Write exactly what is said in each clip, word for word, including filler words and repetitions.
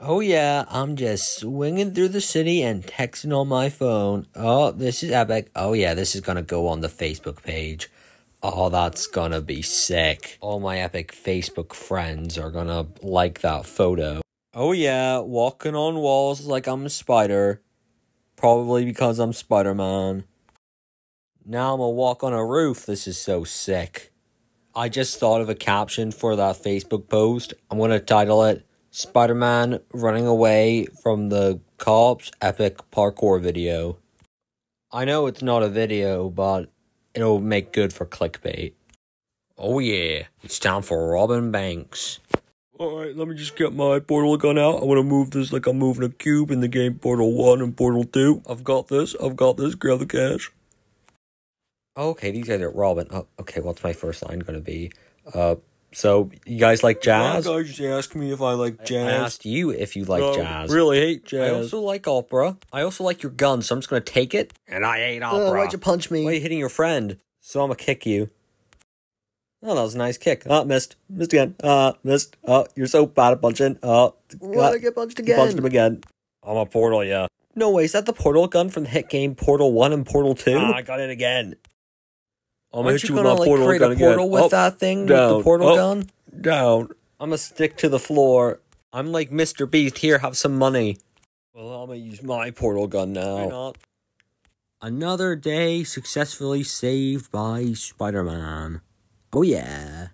Oh yeah, I'm just swinging through the city and texting on my phone. Oh, this is epic. Oh yeah, this is gonna go on the Facebook page. Oh, that's gonna be sick. All my epic Facebook friends are gonna like that photo. Oh yeah, walking on walls like I'm a spider. Probably because I'm Spider-Man. Now I'm gonna walk on a roof. This is so sick. I just thought of a caption for that Facebook post. I'm gonna title it Spider-Man running away from the cops epic parkour video. I know it's not a video, but it'll make good for clickbait. Oh yeah, it's time for robbing banks. Alright, let me just get my portal gun out. I want to move this like I'm moving a cube in the game Portal one and Portal two. I've got this, I've got this, grab the cash. Okay, these guys are robbing. Oh, okay, what's my first line gonna be? Uh, so, you guys like jazz? That guy just asked me if I like jazz. I asked you if you like no, jazz. really hate jazz. I also like opera. I also like your gun, so I'm just gonna take it. And I hate opera. Uh, why'd you punch me? Why are you hitting your friend? So I'm gonna kick you. Oh, that was a nice kick. Oh, missed. Missed again. Uh, missed. Oh, you're so bad at punching. Oh. Why'd I get punched again? Punched him again. I'm a portal, yeah. No way, is that the portal gun from the hit game Portal one and Portal two? Ah, I got it again. I'm gonna hit you with my like, portal gun again. Portal with oh, that thing? down. With the portal oh, gun? Down. I'm gonna stick to the floor. I'm like Mister Beast. Here, have some money. Well, I'm gonna use my portal gun now. Why not? Another day successfully saved by Spider-Man. Oh yeah.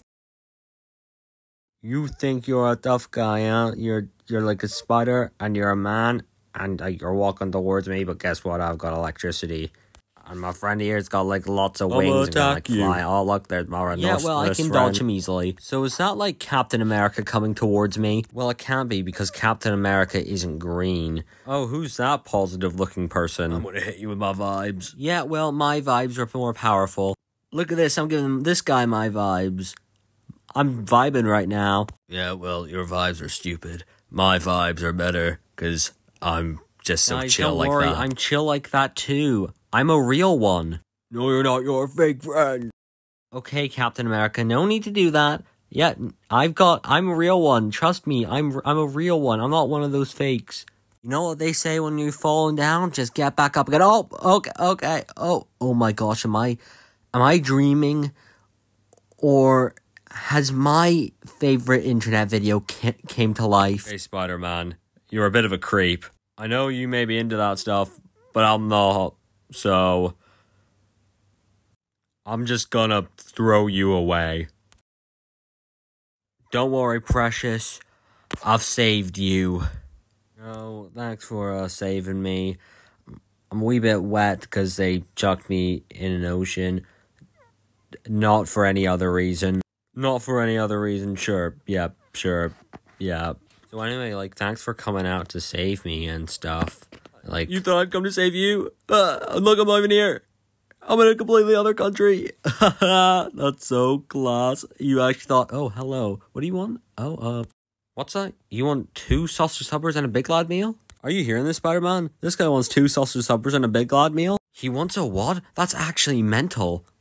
You think you're a tough guy, huh? You're you're like a spider, and you're a man, and uh, you're walking towards me, but guess what? I've got electricity. And my friend here's got like lots of I'm wings and attack like you. fly. Oh look, there's my Yeah, nurse, well, I nurse can friend. dodge him easily. So is that like Captain America coming towards me? Well, it can't be because Captain America isn't green. Oh, who's that positive looking person? I'm gonna hit you with my vibes. Yeah, well, my vibes are more powerful. Look at this, I'm giving this guy my vibes. I'm vibing right now. Yeah, well, your vibes are stupid. My vibes are better, because I'm just so Guys, chill don't like worry, that. I'm chill like that too. I'm a real one. No, you're not. You're a fake friend. Okay, Captain America, no need to do that. Yeah, I've got, I'm a real one. Trust me, I'm I'm a real one. I'm not one of those fakes. You know what they say when you're falling down? Just get back up again. Oh, okay, okay. Oh, oh my gosh, am I, am I dreaming? Or has my favorite internet video ca came to life? Hey, Spider-Man, you're a bit of a creep. I know you may be into that stuff, but I'm not, so I'm just gonna throw you away. Don't worry, precious. I've saved you. Oh, thanks for uh, saving me. I'm a wee bit wet because they chucked me in an ocean. Not for any other reason. Not for any other reason, sure. Yeah, sure. Yeah. So anyway, like, thanks for coming out to save me and stuff. Like, You thought I'd come to save you? Uh, look, I'm not even here. I'm in a completely other country. that's so class. You actually thought, oh, hello. What do you want? Oh, uh, what's that? You want two sausage suppers and a Big Lad meal? Are you hearing this, Spider-Man? This guy wants two sausage suppers and a Big Lad meal? He wants a what? That's actually mental.